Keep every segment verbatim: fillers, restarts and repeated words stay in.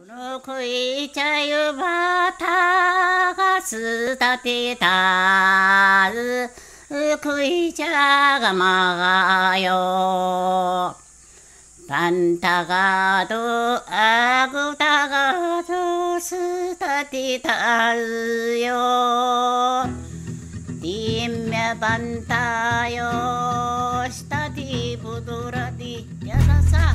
くい茶湯ばたがすたてたずくい茶がまがよたんたがどあぐたがどすたてたずよりんめばんたよしたてぶどらてやささ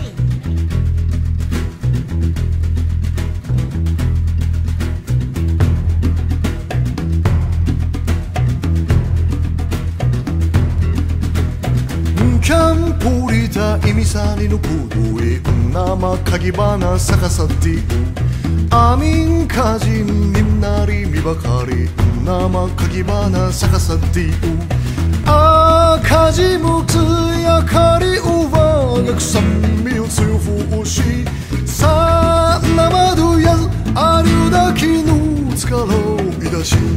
キャンポリタイミサニのプードへ生かぎ花咲かさてアミンカジンになりみばかり生かぎ花咲かさて赤字むつやかりうわがくさみを強ふしさあ生どやずありゅうだきの力をいだし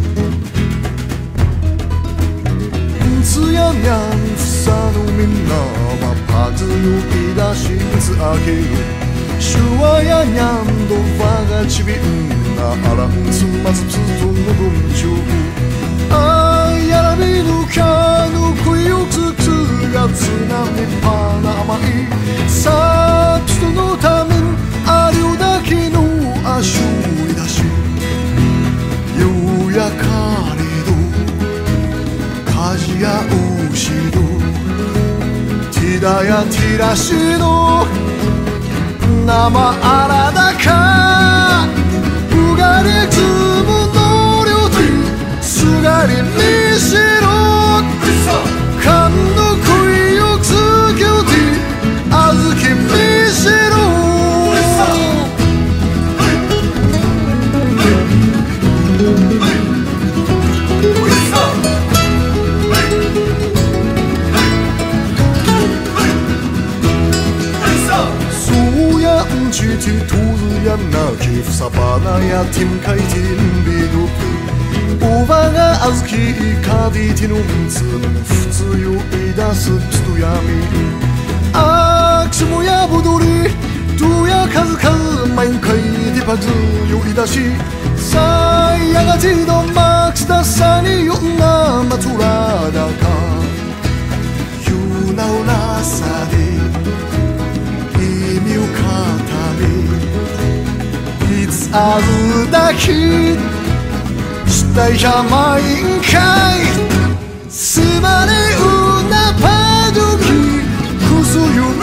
つやにゃんふさのみんなはパズルいだしつあげるシュワやにゃんどわがちびんなあらんつまつつとのぶんちゅうあやらびぬかぬくいをつつがつなみぱなまいさあつとのためんありゅうだきのあしゅいだしよやかり味やうしどティダやティラシド生あらだかうがりつむのりょうてすがりみしろかんのくいをつきゅうてあずきみしろチティトゥーズやなきふさばなやティンカイティンビドプおばがあずきかディティのんつふつよいだすつとやみあくしもやぶどりとやかずかずまんかいディパズよいだしさいやがちどまくしたさによんなまつらだかゆなうらさで意味をかいつあるだけしたいじゃまいんかいすまれうなパドキくすゆ